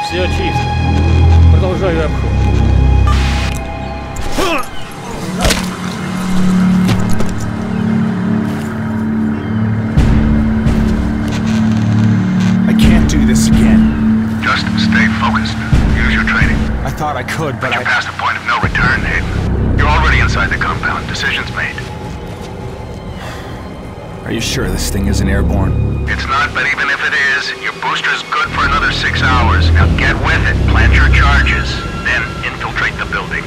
Все чисто. Продолжаю обход. I can't do this again. Just stay focused. Use your training. I thought I could, but You're past the point of no return, Hayden. You're already inside the compound. Decisions made. Are you sure this thing isn't airborne? It's not, but even if it is, your booster's good for another 6 hours. Now get with it. Plant your charges. Then infiltrate the building.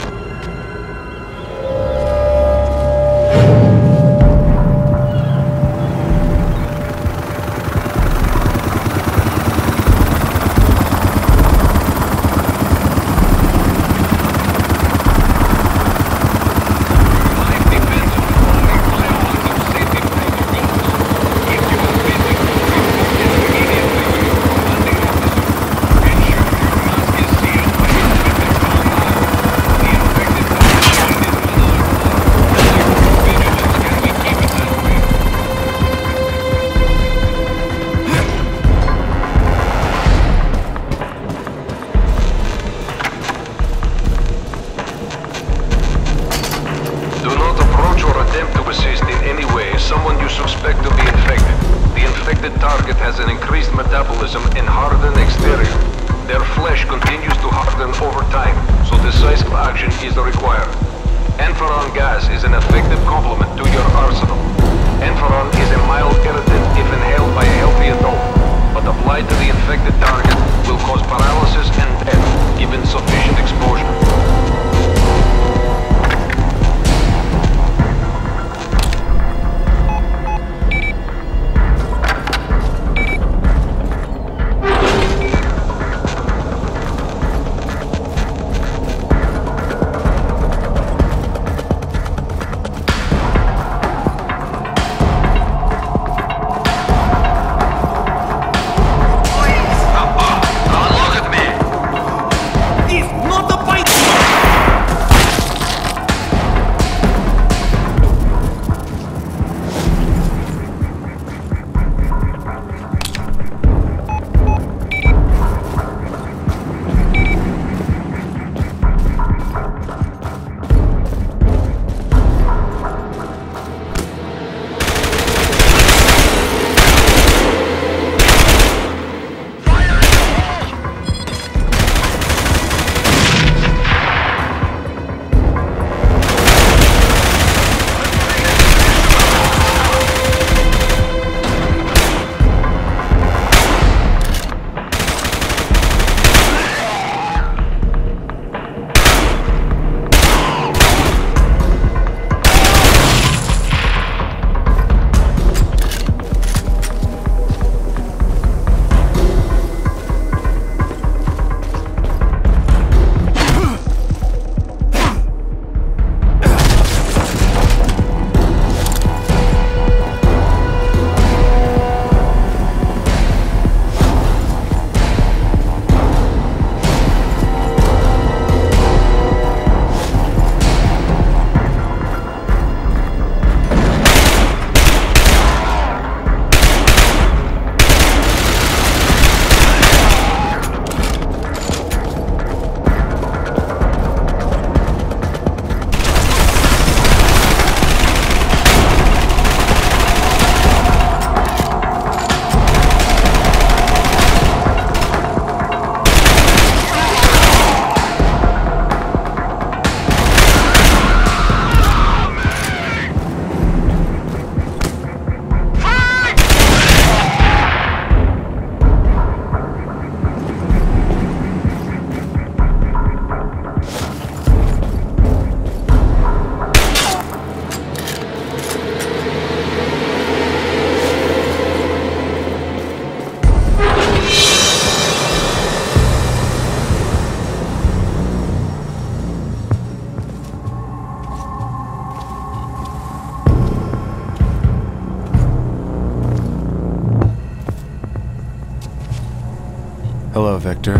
Hello, Victor.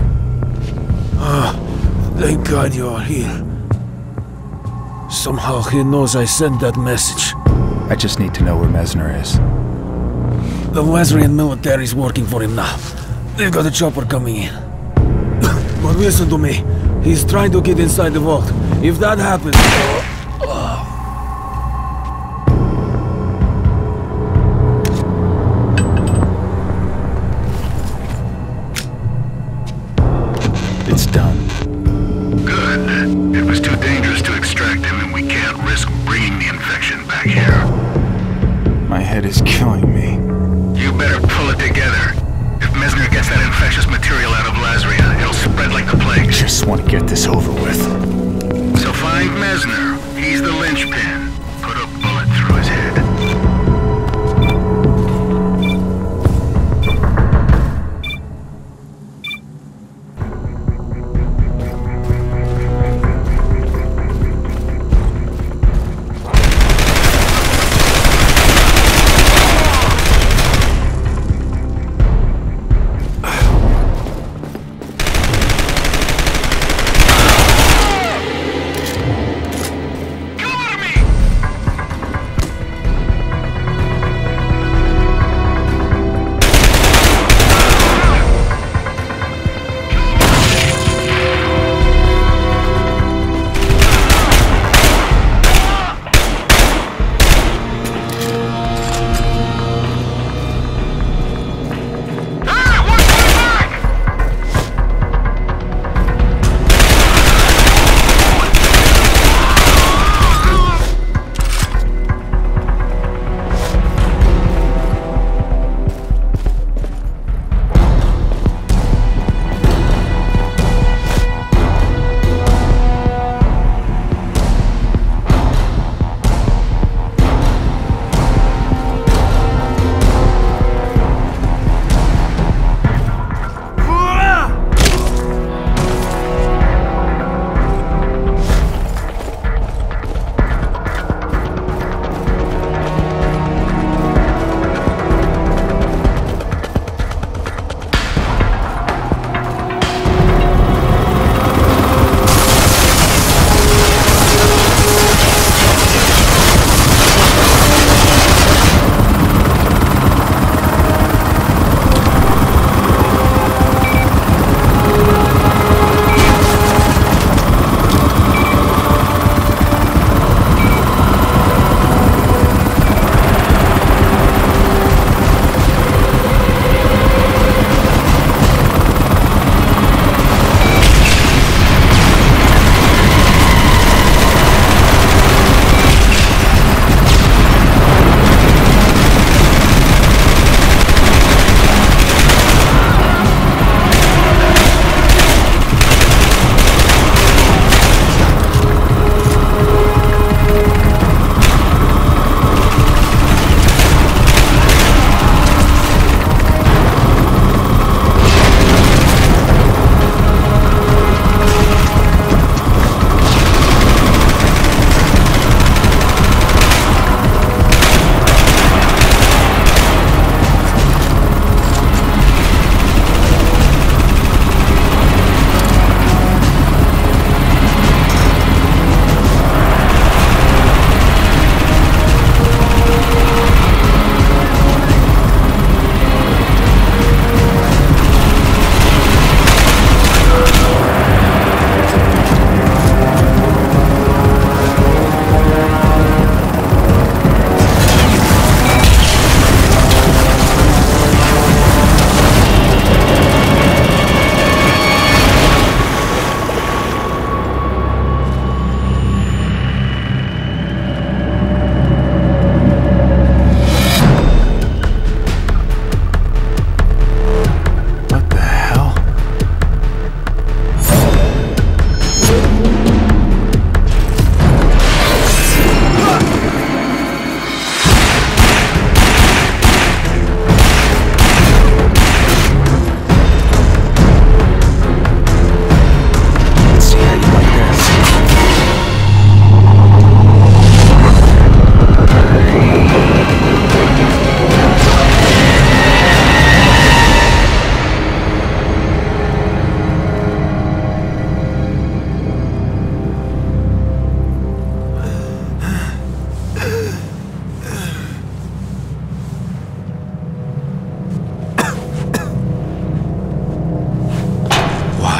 Thank God you're here. Somehow he knows I sent that message. I just need to know where Mesner is. The Lasrian military's working for him now. They've got a chopper coming in. But listen to me. He's trying to get inside the vault. If that happens... It's done. Good. It was too dangerous to extract him, and we can't risk bringing the infection back here. My head is killing me. You better pull it together. If Messner gets that infectious material out of Lasria, it'll spread like the plague. Just want to get this over with. So find Messner. He's the linchpin. Put a bullet through his head.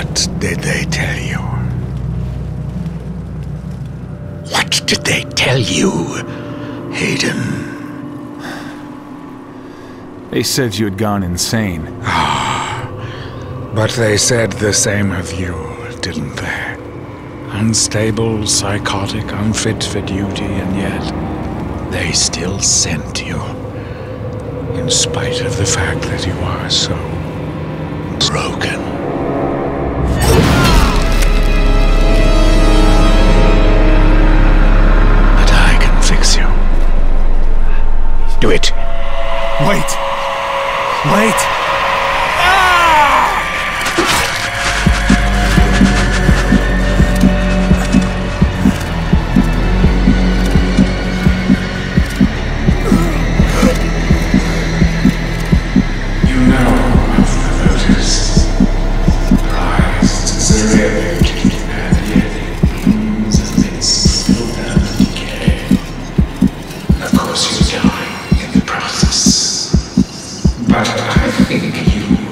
What did they tell you? What did they tell you, Hayden? They said you had gone insane. But they said the same of you, didn't they? Unstable, psychotic, unfit for duty, and yet they still sent you. In spite of the fact that you are so broken. But I can fix you. Do it. Wait! Wait! But I think you